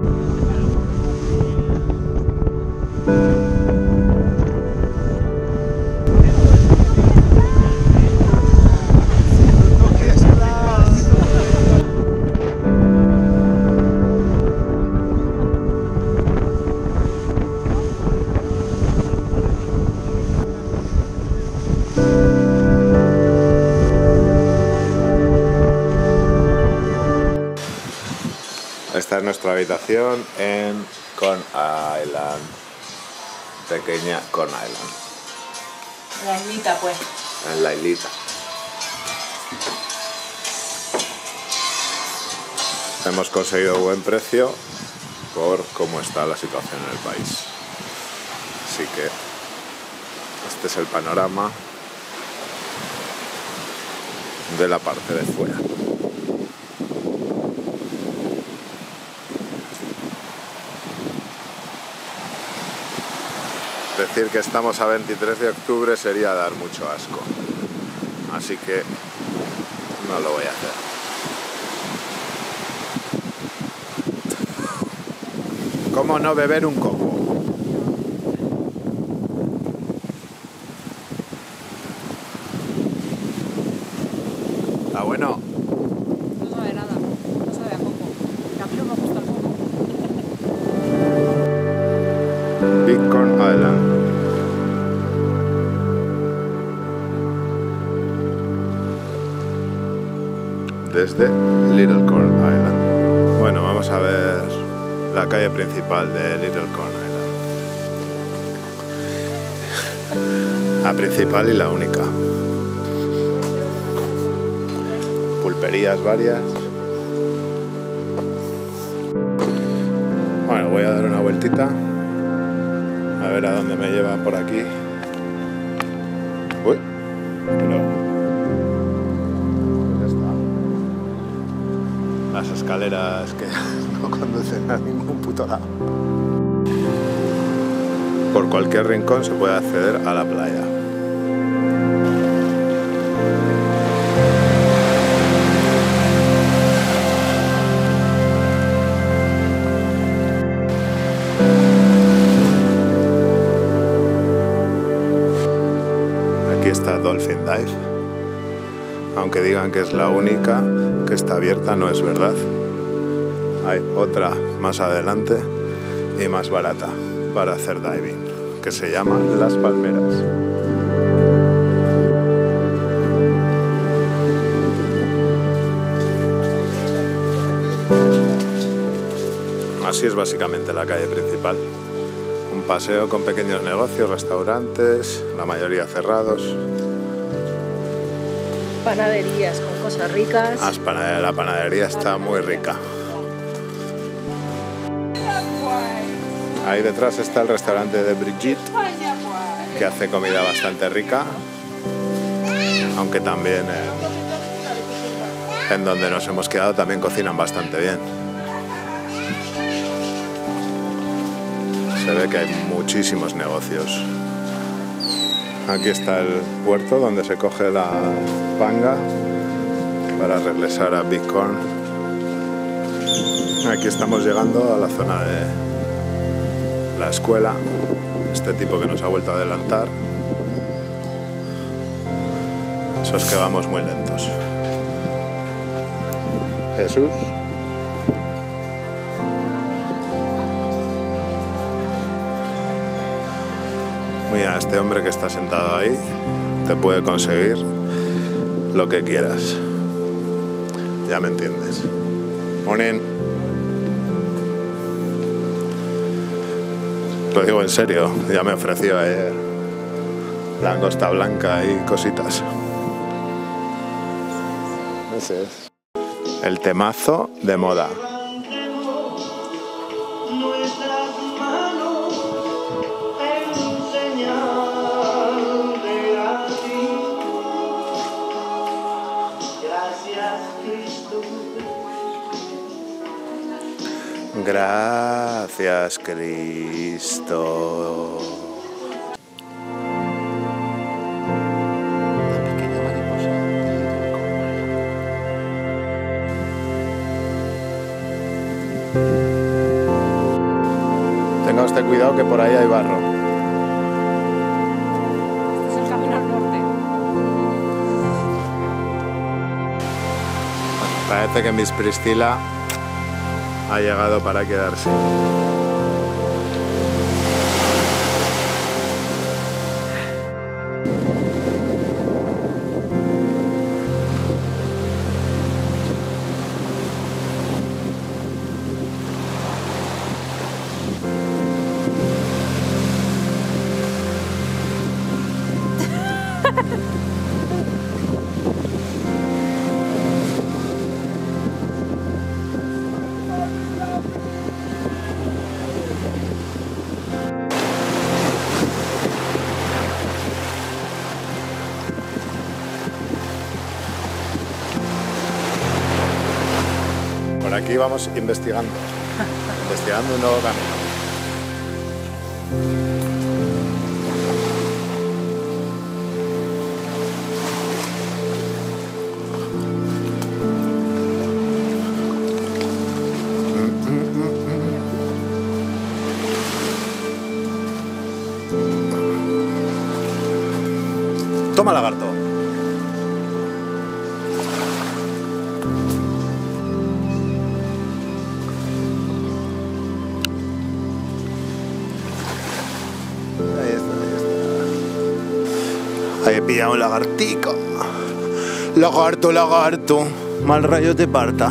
Esta es nuestra habitación en Coney Island, pequeña Coney Island. La islita, pues. En la islita. Hemos conseguido buen precio por cómo está la situación en el país. Así que este es el panorama de la parte de fuera. Decir que estamos a 23 de octubre sería dar mucho asco, así que no lo voy a hacer. ¿Cómo no beber un coco? ¿Está bueno? No sabe nada, no sabe a coco. A mí no me gusta el coco. Big Coney Island. Desde Little Coney Island. Bueno, vamos a ver la calle principal de Little Coney Island. La principal y la única. Pulperías varias. Bueno, voy a dar una vueltita. A ver a dónde me lleva por aquí. Uy, pero ya está. Las escaleras que no conducen a ningún puto lado. Por cualquier rincón se puede acceder a la playa. Aquí está Dolphin Dive, aunque digan que es la única que está abierta, no es verdad. Hay otra más adelante y más barata para hacer diving, que se llama Las Palmeras. Así es básicamente la calle principal. Un paseo con pequeños negocios, restaurantes, la mayoría cerrados. Panaderías con cosas ricas. La panadería está muy rica. Ahí detrás está el restaurante de Brigitte, que hace comida bastante rica, aunque también en donde nos hemos quedado también cocinan bastante bien. Se ve que hay muchísimos negocios. Aquí está el puerto donde se coge la panga para regresar a Big Coney. Aquí estamos llegando a la zona de la escuela. Este tipo que nos ha vuelto a adelantar. Eso es que vamos muy lentos. Jesús. Mira, este hombre que está sentado ahí te puede conseguir lo que quieras. Ya me entiendes. Morning. Lo digo en serio, ya me ofreció ayer langosta blanca y cositas. Ese es el temazo de moda. Gracias, Cristo. La pequeña mariposa. tenga usted cuidado que por ahí hay barro. Este es el camino al norte. Parece que Miss Priscila ha llegado para quedarse. Por aquí vamos investigando un nuevo camino. Toma, lagarto. Ahí he pillado un lagartico. Lagarto, lagarto. Mal rayo te parta.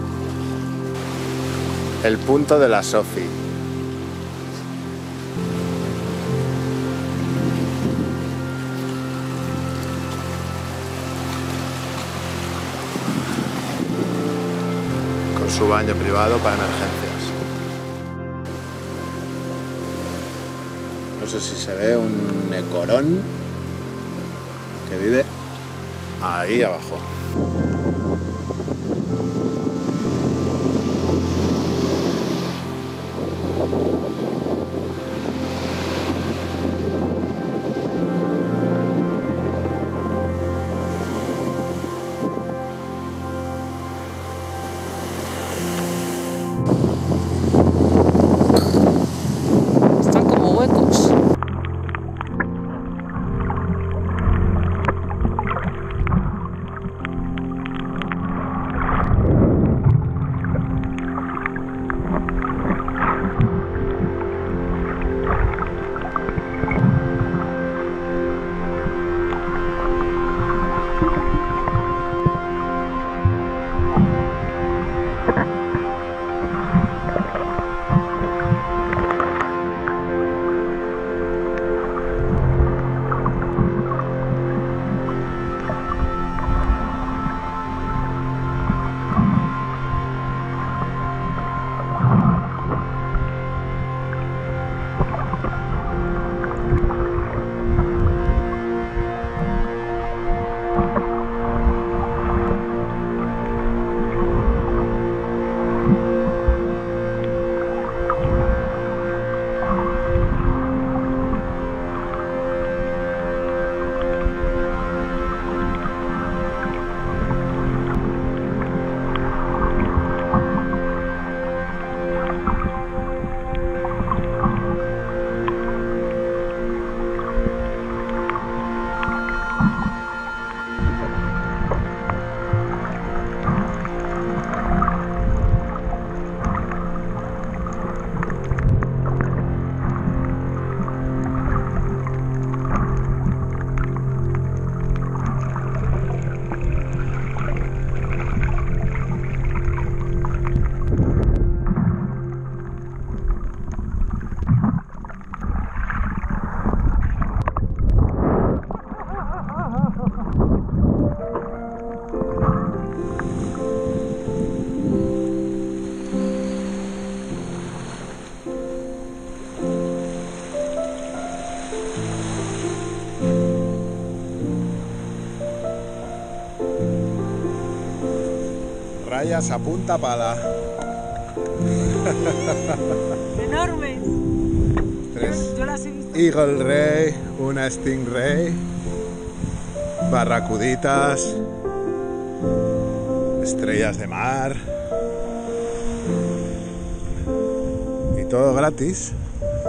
El punto de la Sofi. Con su baño privado para emergencias. No sé si se ve un ecorón que vive ahí abajo. Están como huecos. Rayas a punta pala. Enormes. Tres Yo las he visto. Eagle Ray, una Stingray, barracuditas, estrellas de mar y todo gratis.